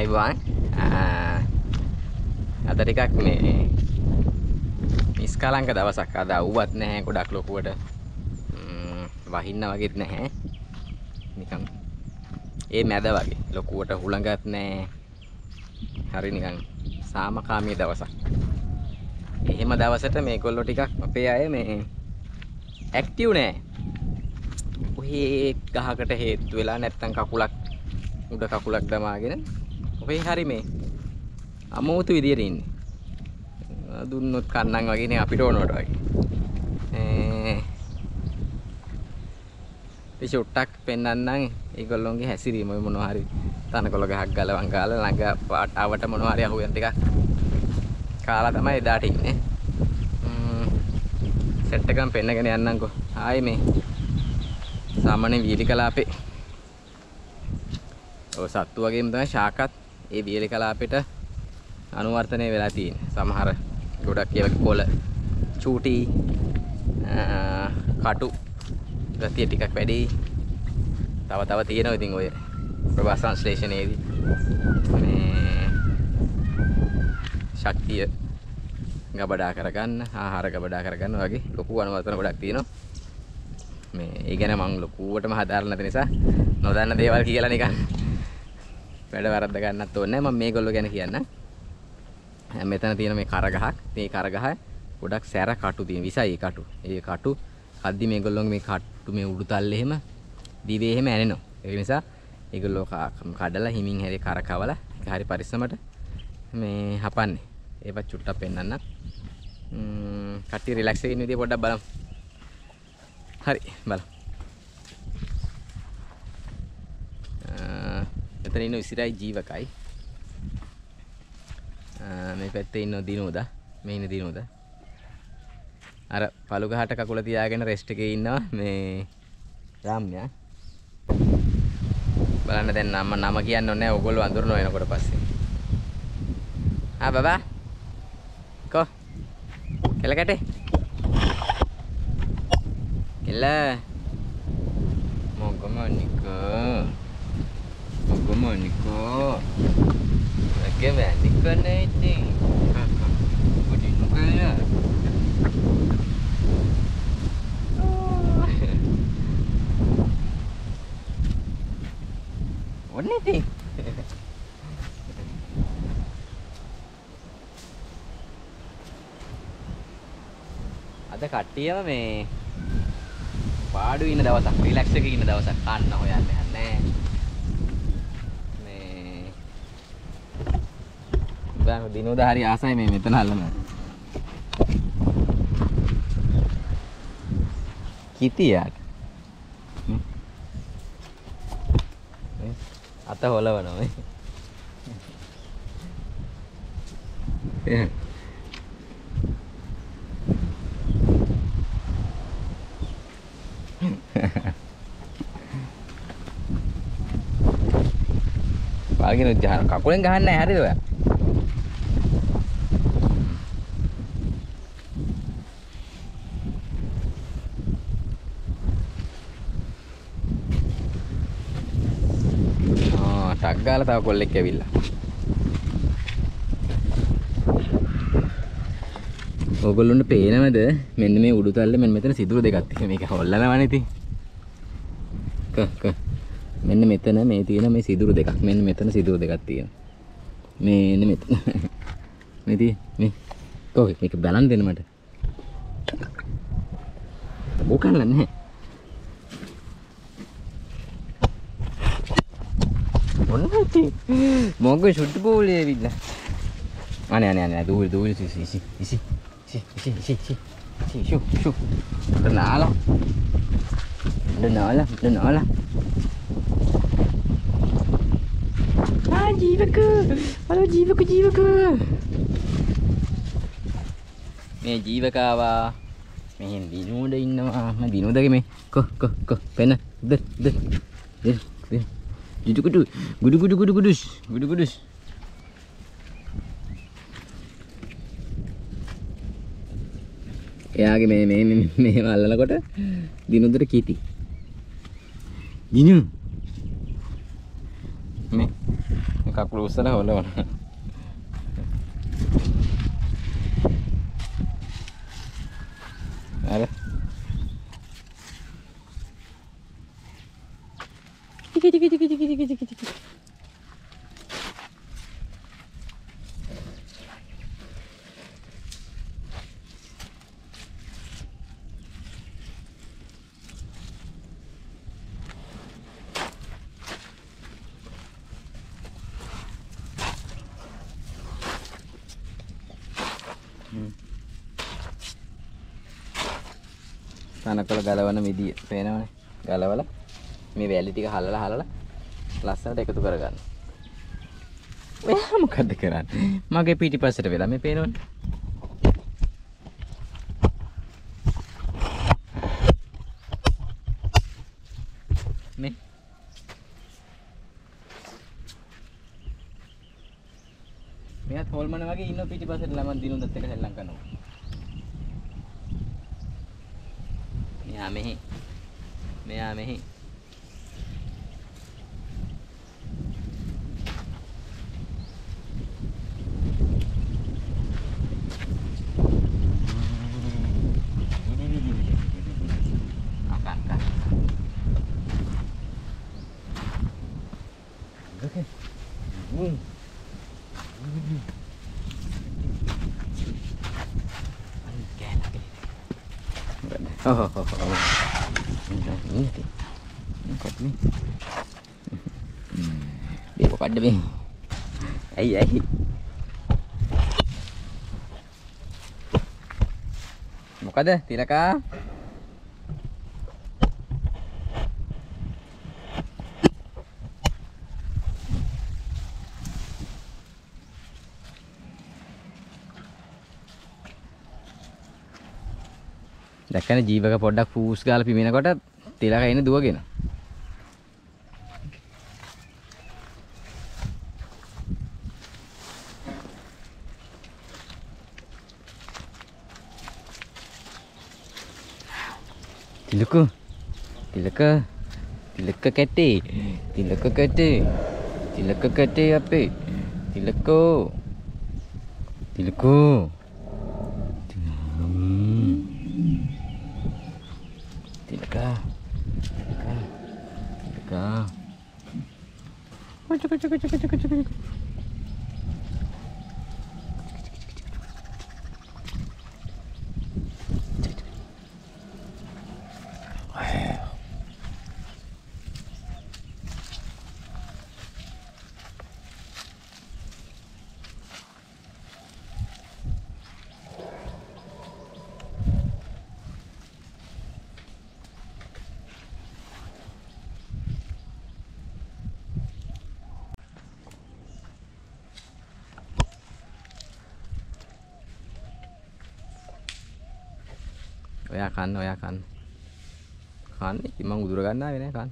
ආයිබෝන් අද ටිකක් මේ නිස්කලංක දවසක් අද අවුවත් නැහැ ගොඩක් ලොකුවට වහින්න වගේත් නැහැ නිකන් ඒ මැද වගේ ලොකුවට හුළඟත් නැහැ හරි නිකන් සාමකාමී දවසක් එහෙම දවසට මේගොල්ලෝ ටිකක් අපේ අය මේ ඇක්ටිව් නැහැ ඔහේ ගහකට හේතු වෙලා නැත්තම් කකුලක් උඩ කකුලක් දමාගෙන ඔහේ හරි මේ අමෝතු විදියට ඉන්නේ දුන්නොත් කන්නම් වගේ නේ අපිට ඕනවට වගේ පිටුට්ටක් පෙන්නන්නම් ඒගොල්ලොන්ගේ හැසිරීම මොනවා හරි තනකොළ ගහක් ගලවන් ගාලා ළඟ පාටවට මොනවා හරි අහුවෙන ටිකක් කාලා තමයි එදාට ඉන්නේ සෙට් එකම පෙන්නගෙන යන්නම්කෝ ආයේ මේ සාමාන්‍ය වීලි කලාපේ ඔය සත්තු වගේම තමයි ශාකත් ඒ වීලි කලාපෙට අනුවර්තනය වෙලා තියෙන්නේ සමහර ගොඩක් ඒවා කොළ චූටි කටු ගතිය ටිකක් වැඩි තව තියෙනවා ඉතින් ඔය ප්‍රවාස සංශ්ලේෂණයේදී මේ ශක්තිය ගබඩා කරගන්න ආහාර ගබඩා කරගන්න වගේ ලොකු අනුවර්තන ගොඩක් තියෙනවා මේ ඒ ගැන මම ලොකුවටම හදාරලා නැති නිසා නොදන්න දේවල් කියලා නිකන් වැඩ වරද්ද ගන්නත් ඕනේ නැහැ මම මේගොල්ලෝ ගැන කියන්නම් මෙතන තියෙන මේ කරගහක් මේ කරගහ ගොඩක් සැර කටු තියෙන විසයි කටු ඒ කටු කද්දි මේගොල්ලෝගේ මේ කටු මේ උඩුතල්ලේ එහෙම දිවේ එහෙම ඇනෙනවා ඒ නිසා ඒගොල්ලෝ කඩලා හිමින් හැරි කරකවලා ඒක හරි පරිස්සමට මේ හපන්නේ ඒවත් චුට්ටක් පෙන්නන්න කට්ටිය රිලැක්ස් වෙන්න විදිය පොඩ්ඩක් බලමු හරි බලමු මෙතන ඉන්න ඉසිරයි ජීවකයි මේ පැත්තේ ඉන්න දිනෝදා මේ ඉන්න දිනෝදා අර පළු ගහට කකුල තියාගෙන රෙස්ට් එකේ ඉන්නවා මේ රාම්‍යා බලන්න දැන් නම කියන්න ඕනේ නැහැ ඕගොල්ලෝ අඳුරනවා එනකොට පස්සේ බබා කො කෙලකටේ කෙල මොගමනිකෝ Oke, berarti connecting. Udah juga ya. Warna deh. අද කට්ටියම මේ පාඩු ඉන්න දවසක් රිලැක්ස් එකේ ඉන්න දවසක් කන්න හොයන්නේ නැහැ බෑ දිනෝදා හරි ආසයි මේ මෙතන අල්ලන කිතියක් අත හොලවනවා මේ පාගෙන ජහන කකුලෙන් ගහන්නේ නැහැ හරිද ඔයා ටක් ගාලා තව කොල්ලෙක් ඇවිල්ලා ඕගොල්ලොන්ට පේනවද මෙන්න මේ උඩුතල්ලේ මෙන්න මෙතන සිදුරු දෙකක් තියෙනවා මේක හොල්ලනවනේ ඉතින් මෙන්න මෙතන මේ තියෙන මේ සිදුරු දෙකක් මෙන්න මෙතන සිදුරු දෙකක් තියෙනවා මෙන්න මෙතන මේ තියෙන මේ කොහේ මේක බලන් දෙන්න මට බෝකන්න නැහැ මොනවද මොකද සුට්ටු බෝලේ ඇවිල්ලා අනේ දූවිලි ඉසි නාලා ජීවක හලෝ ජීවක මේ ජීවකාවා මෙහෙන් දිනෝඩ ඉන්නවා මම දිනෝදගේ මේ කො පෙන Gudu එයාගේ මේ අල්ලනකොට දිනුදට කීටි දිනු මේ කකුල උස්සන හොලවන. අර තනකොළ ගලවන විදිය පේනවනේ. ගලවලා මේ වැලි ටික හලලා ලස්සනට එකතු කරගන්න. ඔයා මොකද්ද කරන්නේ? මගේ පිටිපස්සට වෙලා මේ පේනවනේ. මේ මෙයාත් හොල්මන වගේ ඉන්න පිටිපස්සට ළමන් දිනුනත් එක සෙල්ලම් කරනවා. මෙයා මෙහි Dia buka demi. Ai. මොකද තිලකා? දැක්කනේ ජීවක පොඩ්ඩක් ෆූස් ගාලා පිමිනකොට තිලකා ඉන්නේ දුවගෙන. තිලක කැටේ අපේ තිලකෝ ඔයා කන්න. කන්නේ ඉතින් මං උදුර ගන්න ආවේ නෑ කන්න.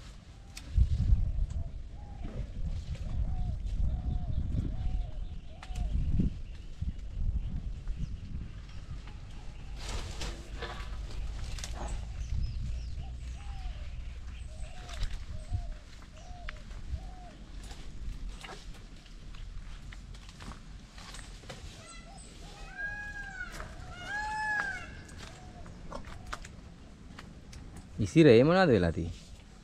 ඉසිරේ මොනවද වෙලා තියෙන්නේ?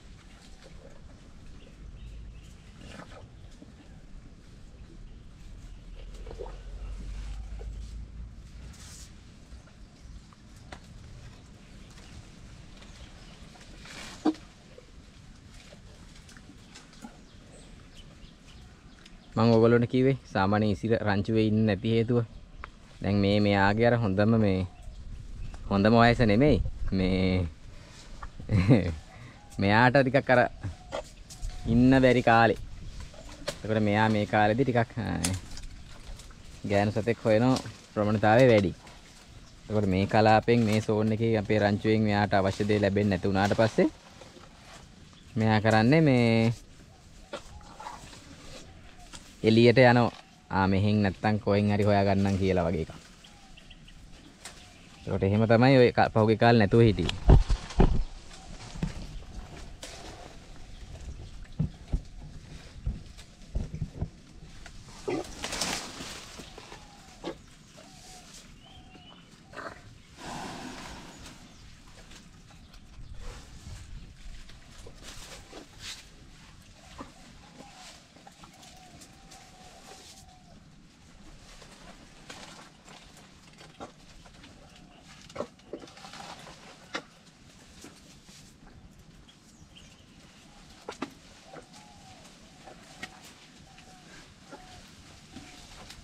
මම ඔයගොල්ලන්ට කිව්වේ සාමාන්‍ය ඉසිර රංචුවේ ඉන්න නැති හේතුව. දැන් මෙයාගේ අර හොඳම වයස නෙමෙයි. මෙයාට ටිකක් අර ඉන්න බැරි කාලේ. ඒකට මෙයා මේ කාලෙදි ටිකක් ගෑනු සතෙක් හොයන ප්‍රවණතාවය වැඩි. ඒකට මේ කලාපෙන් මේ සෝන් එකේ අපේ රංචුවෙන් මෙයාට අවශ්‍ය දේ ලැබෙන්නේ නැති වුණාට පස්සේ මෙයා කරන්නේ මේ එළියට යනවා. මෙහෙන් නැත්තම් කොහෙන් හරි හොයා ගන්නම් කියලා වගේ එකක්. ඒකට එහෙම තමයි ඔය පහුගිය කාලේ නැතුව හිටියේ.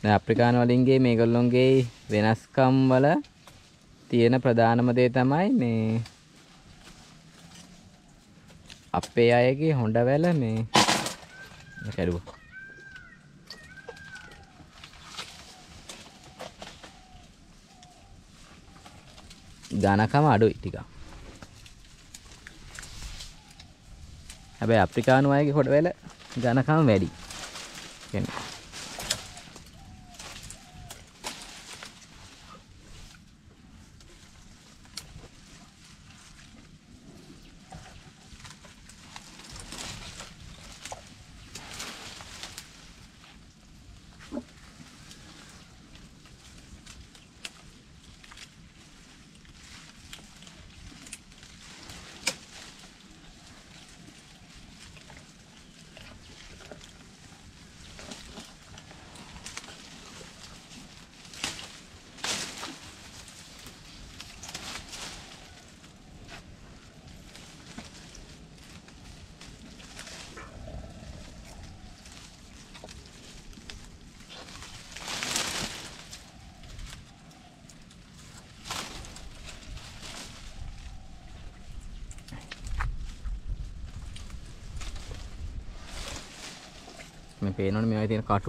දැන් අප්‍රිකානු වලින්ගේ මේගොල්ලොන්ගේ වෙනස්කම් වල තියෙන ප්‍රධානම දේ තමයි මේ අපේ අයගේ හොඬ වැල මේ කැඩුවා. ඝනකම අඩුයි ටිකක්. හැබැයි අප්‍රිකානු අයගේ හොඬ වැල ඝනකම වැඩි. කියන්නේ මේ පේනවනේ මේවයි තියෙන කටු.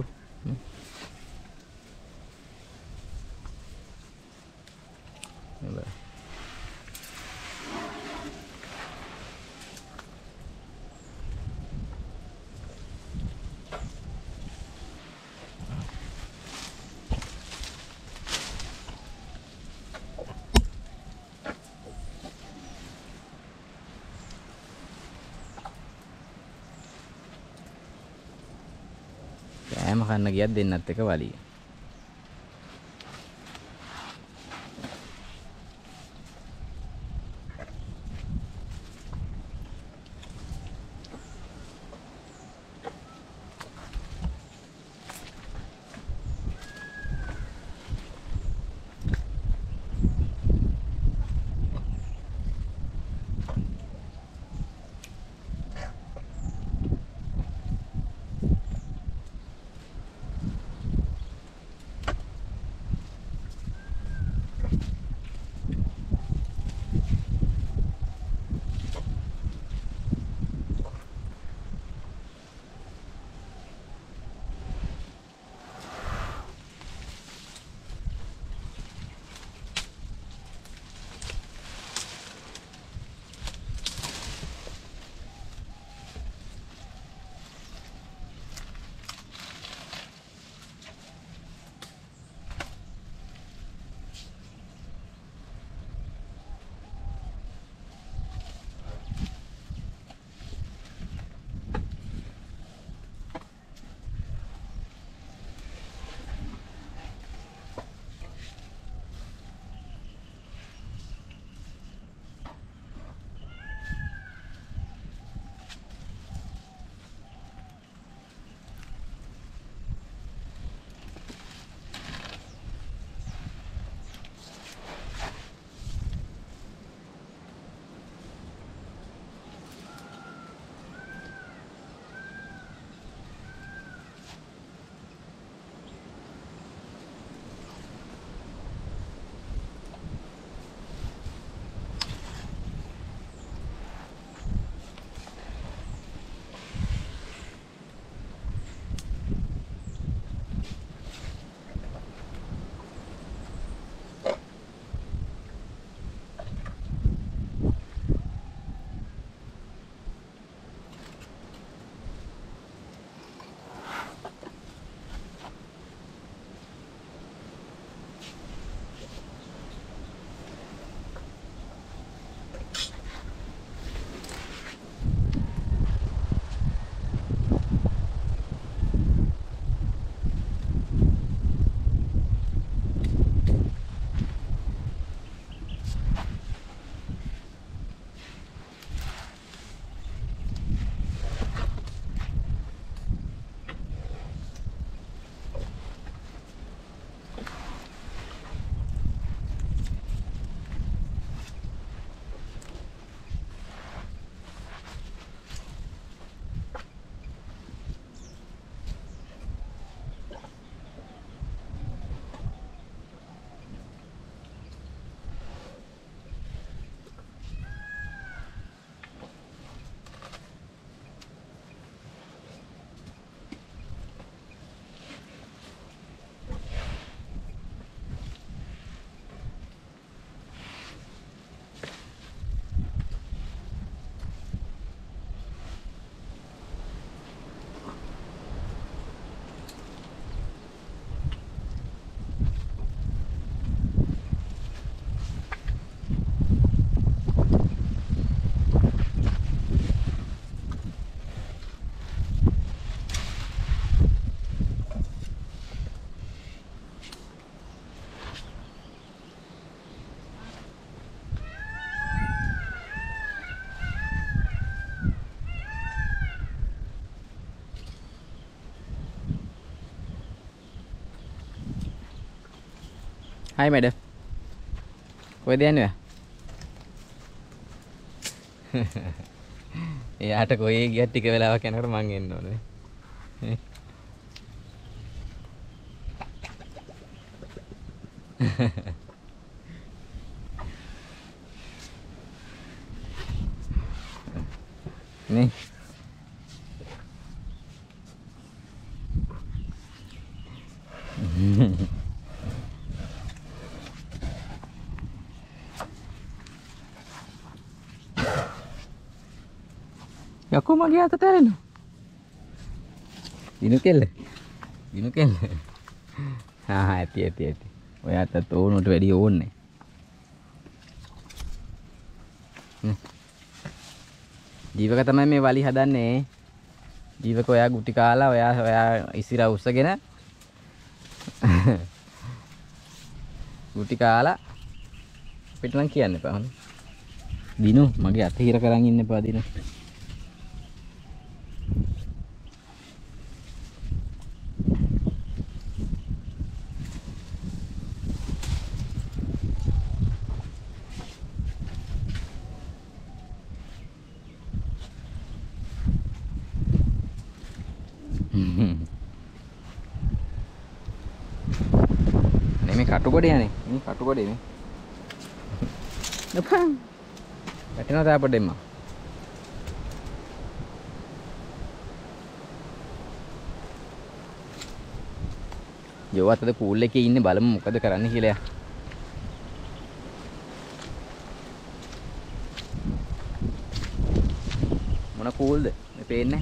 කෑම කන්න ගියත් දෙන්නත් එක වලිය. Hi madam. කොහෙද යන්නේ? එයාට කොහේ ගියත් ටික වෙලාවක් යනකොට මං එන්න ඕනේ. නේ. යකෝ මගේ අතට ඇරෙනවා. දිනු කෙල්ල. දිනු කෙල්ල. ඇති. ඔයාටත් ඕනට වැඩි ඕනේ. ජීවක තමයි මේ වලි හදන්නේ. ජීවක ඔයා ගුටි කාලා ඔයා ඉසිරා උස්සගෙන ගුටි කාලා පිට නම් කියන්න එපා. දිනු මගේ අත හිර කරන් ඉන්න එපා දිනු. Ini katugodeh nih, ini katugodeh nih. Nepang. Katina ta apa demma? Jawa tadi pool එකේ ඉන්නේ බලමු මොකද කරන්න කියලා. මොන poolද? මේ පේන්නේ.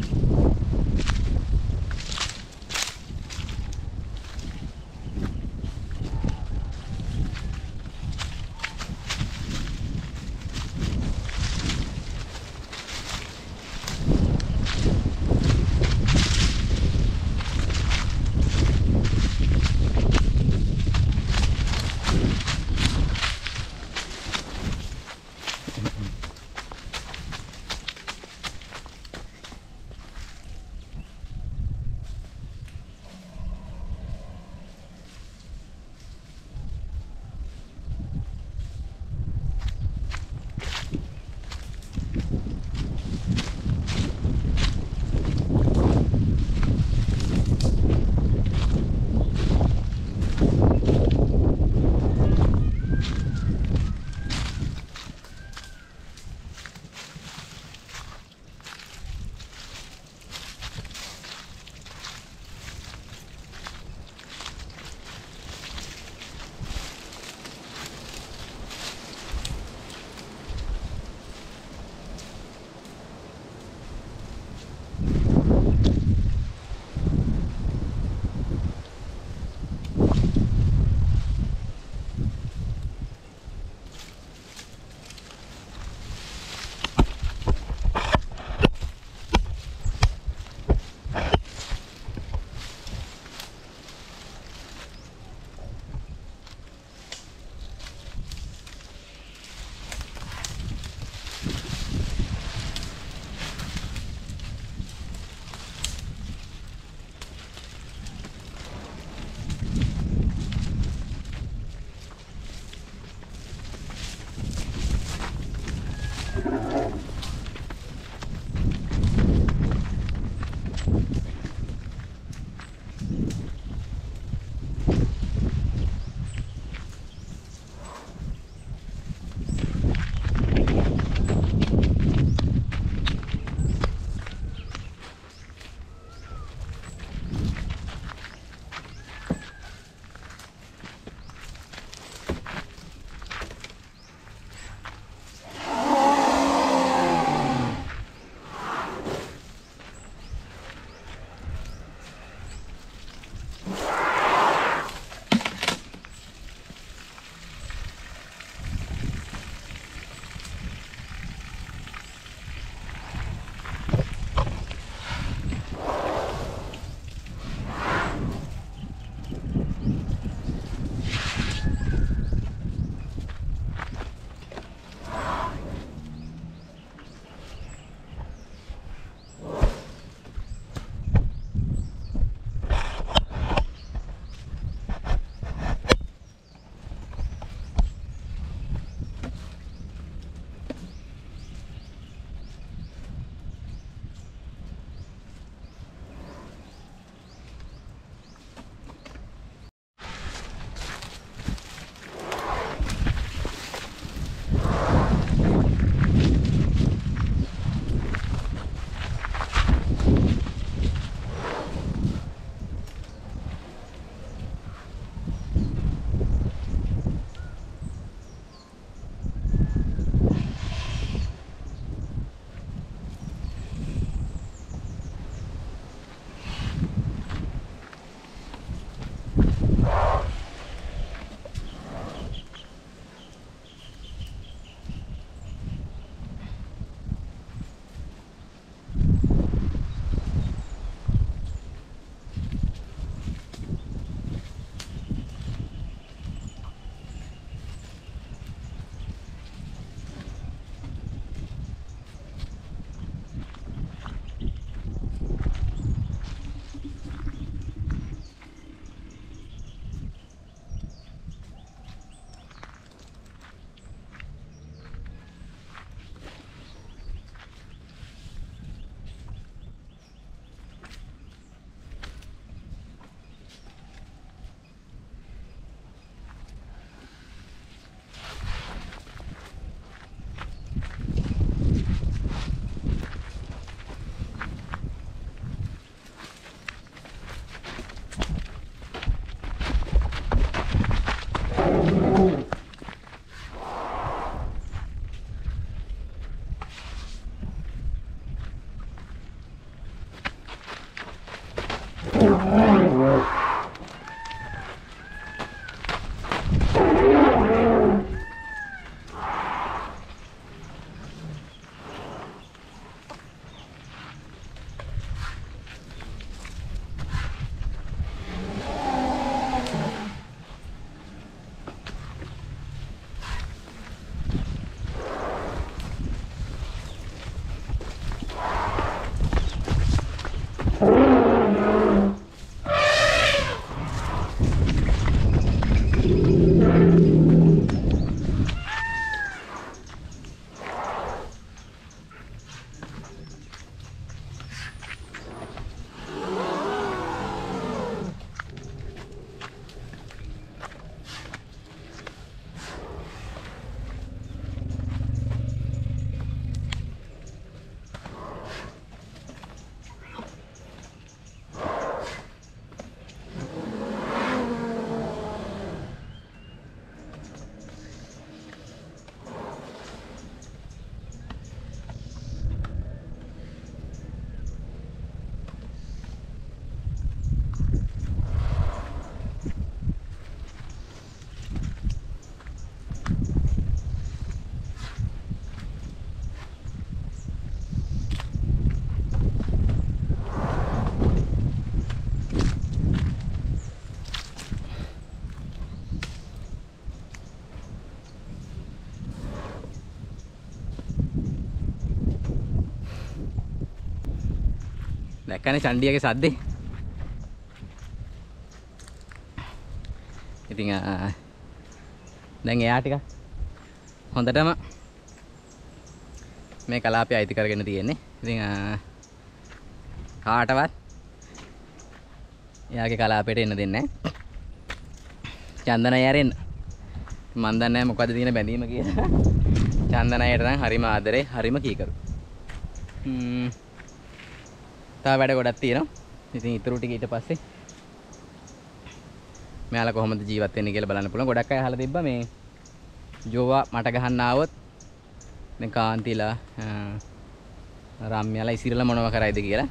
දැක්කනේ චණ්ඩියගේ සද්දේ. ඉතින් දැන් එයා ටික හොඳටම මේ කලාපය අයිති කරගෙන තියෙන්නේ. ඉතින් කාටවත් එයාගේ කලාපයට එන්න දෙන්නේ නැහැ. චන්දනය ඇරෙන්න. මන් දන්නේ නැහැ මොකද්ද තියෙන බැඳීම කියලා. චන්දනයට නම් හරිම ආදරේ, හරිම කීකරු. තව වැඩ ගොඩක් තියෙනවා. ඉතින් ඊටු ටික ඊට පස්සේ මෙයාලා කොහොමද ජීවත් වෙන්නේ කියලා බලන්න පුළුවන්. ගොඩක් අය අහලා තිබ්බා මේ ජෝවා මට ගහන්න ආවොත් දැන් කාන්තිලා රාම්‍යලා ඉසිරලා මොනව කරයිද කියලා.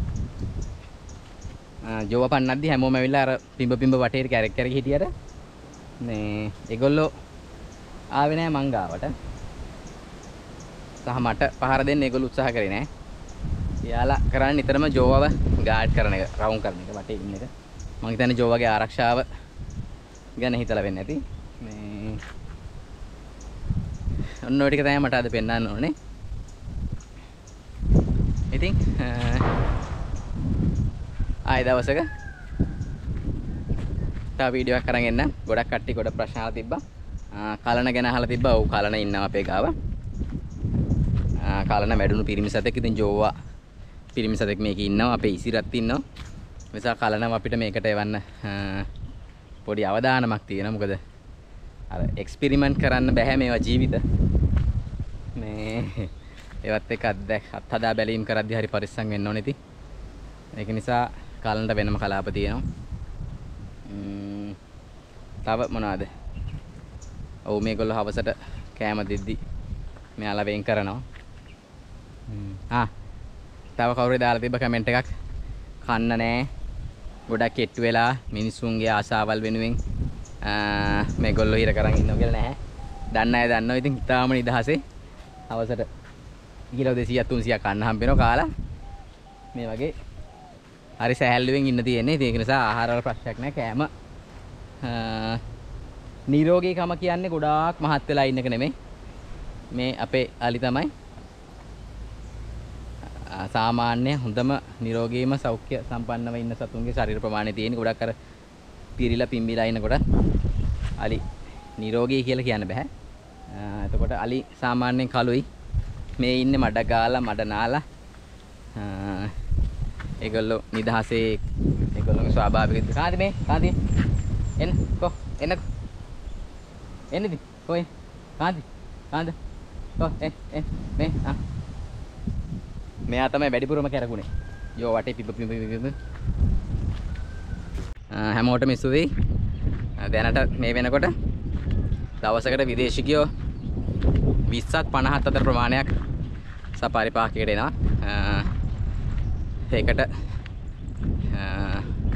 ජෝවා පන්නද්දි හැමෝම ඇවිල්ලා අර පිඹ වටේට කැරක් කැරක හිටියට මේ ඒගොල්ලෝ ආවේ නැහැ මං ගාවට. සහ මට පහර දෙන්න ඒගොල්ලෝ උත්සාහ කරේ නැහැ. එයාලා කරන්නේ නිතරම ජෝවව ගාඩ් කරන එක, රවුම් කරන එක, වටේ ඉන්න එක. මම හිතන්නේ ජෝවගේ ආරක්ෂාව ගැන හිතලා වෙන්නේ නැති. මේ ඔන්න ඔය ටික තමයි මට අද පෙන්නන්න ඕනේ. ඉතින් ආයෙ දවසක තව වීඩියෝ එකක් අරන් එන්න. ගොඩක් කට්ටිය ගොඩ ප්‍රශ්න අහලා තිබ්බා. කලන ගැන අහලා තිබ්බා. ඔව් කලන ඉන්නවා අපේ ගාව. කලන වැඩුණු පිරිමි සතෙක්. ඉතින් ජෝවා පිරිමි සතෙක් මේකේ ඉන්නවා. අපේ ඉසිරත් ඉන්නවා. නිසා කලනම අපිට මේකට එවන්න පොඩි අවදානමක් තියෙනවා. මොකද අර එක්ස්පෙරිමන්ට් කරන්න බෑ මේවා ජීවිත. මේ ඒවත් එක අත්හදා බැලීම් කරද්දී හරි පරිස්සම් වෙන්න ඕනේ ඉතින්. ඒක නිසා කලන්ට වෙනම කලාප තියෙනවා. තව මොනවාද? ඔව් මේගොල්ලෝ හවසට කෑම දෙද්දි මෙයාලා වෙන් කරනවා. තව කවුරුද දාලා තිබ්බ කමෙන්ට් එකක් කන්න නෑ ගොඩක් කෙට්ටු වෙලා මිනිස්සුන්ගේ ආසාවල් වෙනුවෙන් මේගොල්ලෝ හිර කරන් ඉන්නවා කියලා නැහැ. දන්න අය දන්නවා. ඉතින් තාම නිදහසේ හවසට කිලෝ 200ක් 300ක් කන්න හම්බ වෙනවා කාලා. මේ වගේ හරි සැහැල්ලුවෙන් ඉන්න තියෙන්නේ. ඒක නිසා ආහාර වල ප්‍රශ්නයක් නැහැ. කෑම නිරෝගීකම කියන්නේ ගොඩාක් මහත් වෙලා ඉන්න එක නෙමෙයි. මේ අපේ අලි තමයි සාමාන්‍ය හොඳම නිරෝගීම සෞඛ්‍ය සම්පන්නව ඉන්න සතුන්ගේ ශරීර ප්‍රමාණය තියෙන. ගොඩක් අර පිරිලා පිම්බිලා ඉන්නකොට අලි නිරෝගී කියලා කියන්න බෑ. එතකොට අලි සාමාන්‍යයෙන් කළුයි. මේ ඉන්නේ මඩ ගාලා මඩ නාලා. ඒගොල්ලෝ නිදහසේ ඒගොල්ලෝගේ ස්වාභාවික කාන්ති මේ කාන්ති එන්න කො එන්න එන්නදී කොයි කාන්ති කාන්ද කො මේ මෙයා තමයි වැඩිපුරම කැරකුනේ. යෝ වටේ පිබ හැමෝටම ස්තුතියි. දැනට මේ වෙනකොට දවසකට විදේශිකයෝ 20ත් 50ත් අතර ප්‍රමාණයක් සපාරි පාර්කයකට එනවා. ඒකට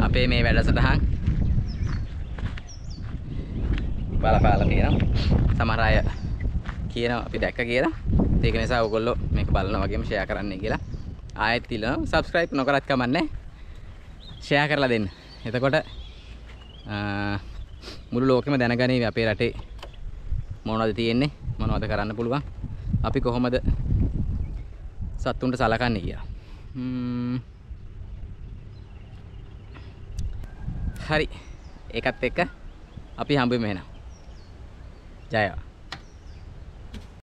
අපේ මේ වැඩසටහන් බලපාලා තියෙනවා. සමහර අය කියනවා අපි දැක්ක කියලා. ඒක නිසා ඔයගොල්ලෝ මේක බලනවා වගේම ෂෙයා කරන්න කියලා. ආයෙත් තියලා subscribe නොකරත් කමන්නේ. ෂෙයා කරලා දෙන්න. එතකොට මුළු ලෝකෙම දැනගනීවි අපේ රටේ මොනවද තියෙන්නේ, මොනවද කරන්න පුළුවන්, අපි කොහොමද සත්තුන්ට සලකන්නේ කියලා. හරි. ඒකත් එක්ක අපි හම්බෙමු එහෙනම්. ජය වේවා.